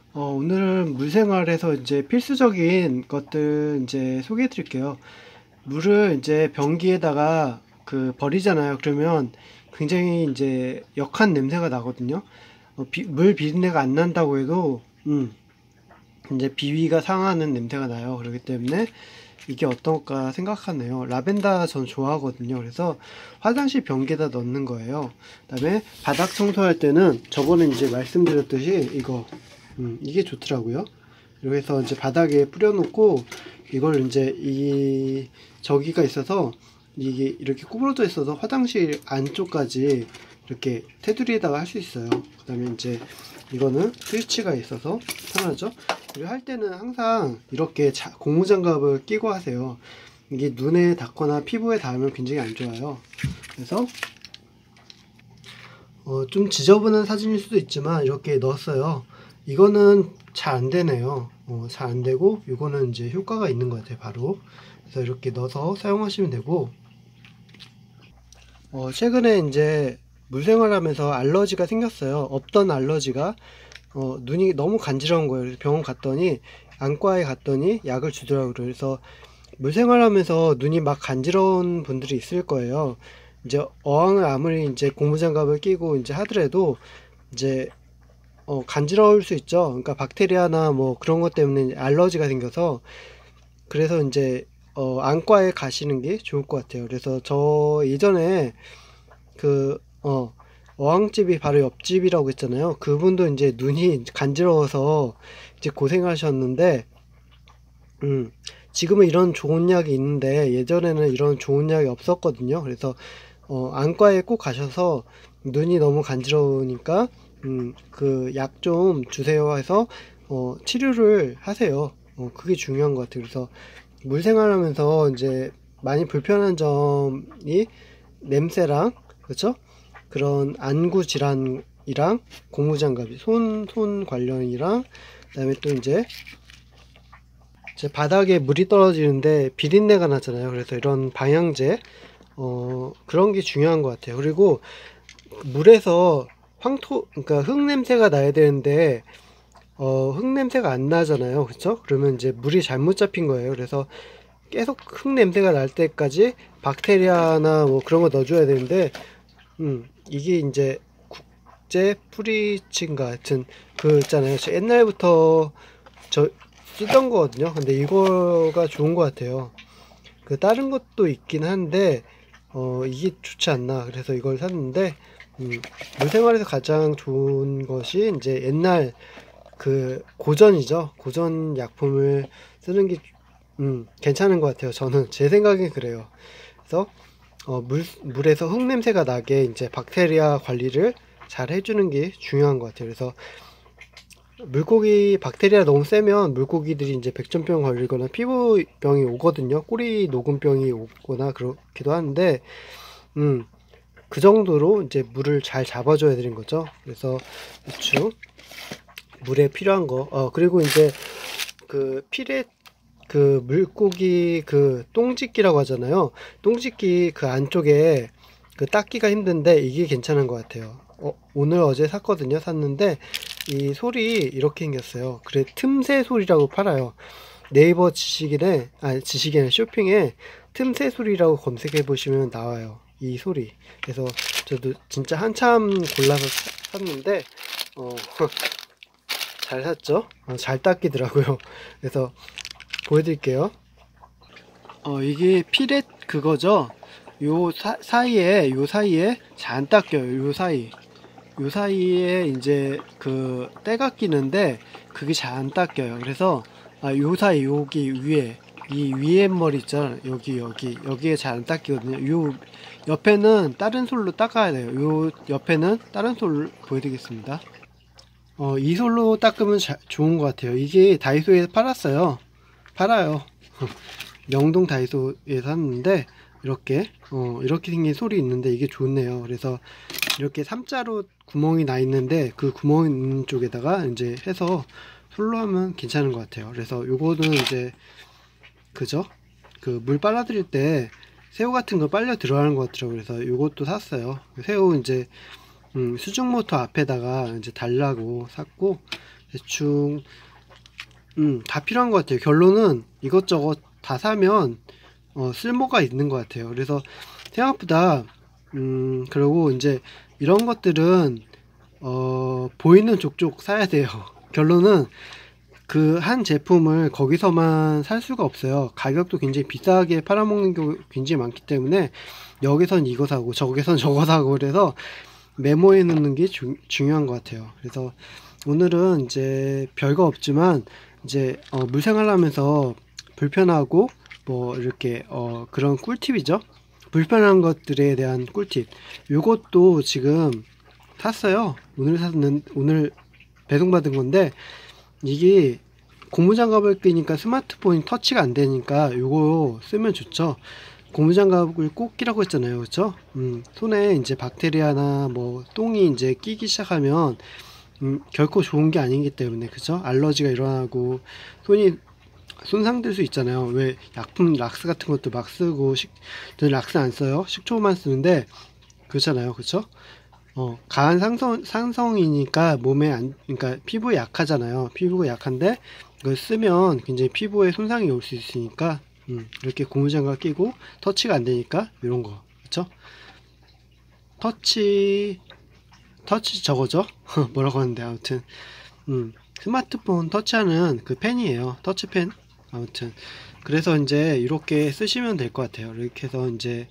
오늘은 물생활에서 이제 필수적인 것들 이제 소개해 드릴게요. 물을 이제 변기에다가 버리잖아요. 그러면 굉장히 이제 역한 냄새가 나거든요. 물 비린내가 안 난다고 해도, 이제 비위가 상하는 냄새가 나요. 그렇기 때문에 이게 어떨까 생각하네요. 라벤더 전 좋아하거든요. 그래서 화장실 변기에다 넣는 거예요. 그다음에 바닥 청소할 때는 저번에 이제 말씀드렸듯이 이게 좋더라고요. 그래서 이제 바닥에 뿌려놓고 이걸 이제 저기가 있어서 이게 이렇게 구부러져 있어서 화장실 안쪽까지 이렇게 테두리에다가 할 수 있어요. 그 다음에 이제 이거는 스위치가 있어서 편하죠. 그리고 할 때는 항상 이렇게 고무장갑을 끼고 하세요. 이게 눈에 닿거나 피부에 닿으면 굉장히 안 좋아요. 그래서 좀 지저분한 사진일 수도 있지만 이렇게 넣었어요. 이거는 잘 안 되네요. 잘 안 되고 이거는 이제 효과가 있는 것 같아요. 바로 그래서 이렇게 넣어서 사용하시면 되고, 최근에 이제 물생활하면서 알러지가 생겼어요. 없던 알러지가 눈이 너무 간지러운 거예요. 그래서 병원 갔더니 안과에 갔더니 약을 주더라고요. 그래서 물생활하면서 눈이 막 간지러운 분들이 있을 거예요. 이제 어항을 아무리 이제 고무장갑을 끼고 이제 하더라도 이제 간지러울 수 있죠. 그러니까 박테리아나 뭐 그런 것 때문에 알러지가 생겨서, 그래서 이제 안과에 가시는 게 좋을 것 같아요. 그래서 저 예전에 그 어항집이 바로 옆집이라고 했잖아요. 그분도 이제 눈이 간지러워서 이제 고생하셨는데, 지금은 이런 좋은 약이 있는데 예전에는 이런 좋은 약이 없었거든요. 그래서 안과에 꼭 가셔서 눈이 너무 간지러우니까 그 약 좀 주세요 해서 치료를 하세요. 그게 중요한 것 같아요. 그래서 물생활하면서 이제 많이 불편한 점이 냄새랑, 그렇죠? 그런 안구 질환이랑 고무장갑이 손 관련이랑, 그다음에 또 이제 제 바닥에 물이 떨어지는데 비린내가 나잖아요. 그래서 이런 방향제 그런 게 중요한 것 같아요. 그리고 물에서 그러니까 흙 냄새가 나야 되는데 흙 냄새가 안 나잖아요. 그렇죠? 그러면 이제 물이 잘못 잡힌 거예요. 그래서 계속 흙 냄새가 날 때까지 박테리아나 뭐 그런 거 넣어줘야 되는데, 이게 이제 국제 프리치인가 하여튼 그 있잖아요. 저 옛날부터 저 쓰던 거거든요. 근데 이거가 좋은 것 같아요. 다른 것도 있긴 한데 이게 좋지 않나 그래서 이걸 샀는데, 물생활에서 가장 좋은 것이 이제 옛날 고전이죠. 고전 약품을 쓰는 게 괜찮은 것 같아요. 저는 제 생각엔 그래요. 그래서 물에서 흙 냄새가 나게 이제 박테리아 관리를 잘 해주는 게 중요한 것 같아요. 그래서 물고기 박테리아 너무 세면 물고기들이 이제 백전병 걸리거나 피부병이 오거든요. 꼬리 녹음병이 오거나 그렇기도 하는데, 그 정도로 이제 물을 잘 잡아줘야 되는 거죠. 그래서 대충 물에 필요한 거, 그리고 이제 필에 물고기 똥짓기라고 하잖아요. 똥짓기 안쪽에 닦기가 힘든데 이게 괜찮은 것 같아요. 오늘 어제 샀는데 이 솔이 이렇게 생겼어요. 그래, 틈새 솔이라고 팔아요. 네이버 지식인의 쇼핑에 틈새 솔이라고 검색해 보시면 나와요. 이 솔이. 그래서 저도 진짜 한참 골라서 샀는데 잘 샀죠. 잘 닦이더라고요. 그래서 보여드릴게요. 이게 피렛 그거죠. 요 사이에 잘 안 닦여요. 요 사이에 이제 때가 끼는데 그게 잘 안 닦여요. 그래서 요 사이, 여기 위에 이 위에 머리 있잖아요. 여기에 잘 안 닦이거든요. 요 옆에는 다른 솔로 닦아야 돼요. 요 옆에는 다른 솔로 보여드리겠습니다. 이 솔로 닦으면 좋은 것 같아요. 이게 다이소에서 팔아요. 영동 다이소에서 샀는데 이렇게 생긴 솔이 있는데 이게 좋네요. 그래서 이렇게 3자로 구멍이 나 있는데 그 구멍 있는 쪽에다가 이제 해서 솔로 하면 괜찮은 것 같아요. 그래서 요거는 이제 그죠? 물 빨아들일 때 새우 같은 거 빨려 들어가는 것 같더라고요. 그래서 요것도 샀어요. 새우 이제 수중 모터 앞에다가 이제 달라고 샀고, 대충 다 필요한 것 같아요. 결론은 이것저것 다 사면 쓸모가 있는 것 같아요. 그래서 생각보다 그리고 이제 이런 것들은 보이는 족족 사야 돼요. 결론은 그 한 제품을 거기서만 살 수가 없어요. 가격도 굉장히 비싸게 팔아먹는 경우 굉장히 많기 때문에 여기선 이거 사고 저기선 저거 사고 그래서 메모해 놓는 게 중요한 것 같아요. 그래서 오늘은 이제 별거 없지만 이제 물생활 하면서 불편하고 뭐 이렇게 그런 꿀팁이죠. 불편한 것들에 대한 꿀팁. 요것도 지금 샀어요. 오늘 배송받은 건데 이게 고무장갑을 끼니까 스마트폰이 터치가 안 되니까 요거 쓰면 좋죠. 고무장갑을 꼭 끼라고 했잖아요. 그렇죠? 손에 이제 박테리아나 뭐 똥이 이제 끼기 시작하면 결코 좋은 게 아니기 때문에 그죠? 알러지가 일어나고 손이 손상될 수 있잖아요. 왜 약품 락스 같은 것도 막 쓰고 저는 락스 안 써요. 식초만 쓰는데 그렇잖아요. 그쵸? 가한 상성이니까 몸에 그러니까 피부에 약하잖아요. 피부가 약한데 이걸 쓰면 굉장히 피부에 손상이 올 수 있으니까 이렇게 고무장갑 끼고 터치가 안 되니까 이런 거 그쵸? 터치 저거죠? 뭐라고 하는데 아무튼 스마트폰 터치하는 그 펜이에요. 터치펜. 아무튼 그래서 이제 이렇게 쓰시면 될 것 같아요. 이렇게 해서 이제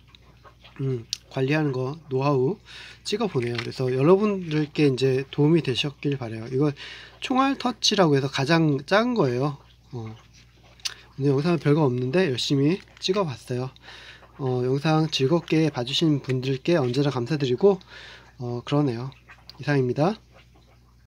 관리하는 거 노하우 찍어 보네요. 그래서 여러분들께 이제 도움이 되셨길 바래요. 이거 총알 터치라고 해서 가장 작은 거예요. 오늘 영상은 별거 없는데 열심히 찍어 봤어요. 영상 즐겁게 봐주신 분들께 언제나 감사드리고 그러네요. 이상입니다.